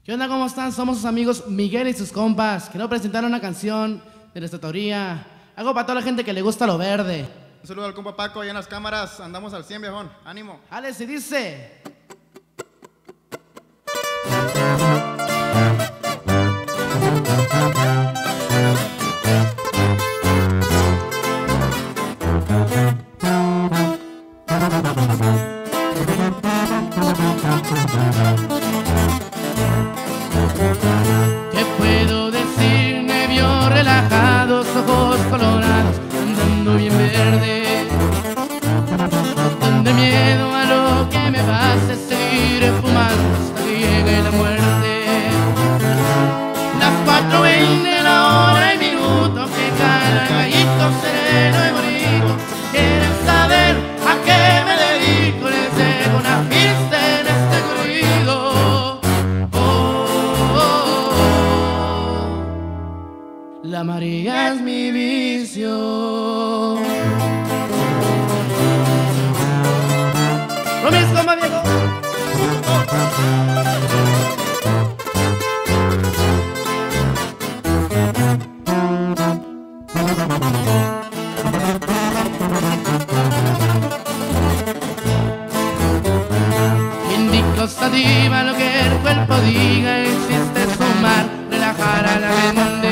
¿Qué onda? ¿Cómo están? Somos sus amigos Miguel y sus compas. Quiero presentar una canción de nuestra autoría. Algo para toda la gente que le gusta lo verde. Un saludo al compa Paco, allá en las cámaras. Andamos al 100, viejón. Ánimo. Ale, se dice. ¿Qué puedo decir? Me vio relajados, ojos colorados, andando bien verde. No tendré miedo a lo que me pase, seguiré fumando hasta que llegue la muerte. Las 4:20, la hora y minuto que cae el gallito sereno y bonito. ¿Quieren saber a qué me dedico? Les dejo una pista en este corrido. La María es mi vicio. Lo mismo, ma viejo. Indico sativa lo que el cuerpo diga, insiste sumar, relajar a la mente.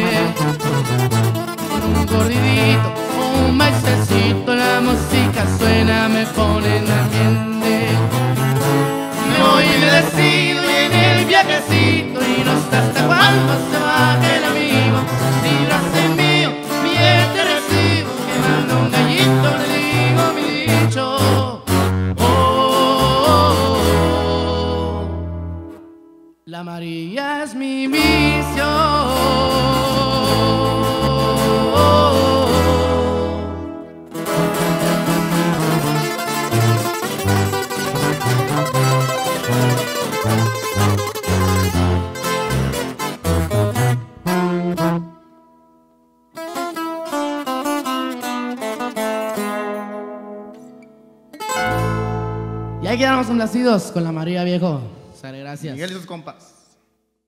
Un corridito, un maicecito, la música suena, me pone en ambiente. Me voy y me decido y en el viajecito, y no sé hasta cuándo se baje el amigo. Librarse mío, bien te recibo, quemando un gallito le digo mi dicho. La María es mi vicio. Y ahí quedamos complacidos con la María, viejo. Sale, gracias. Miguel y sus compas.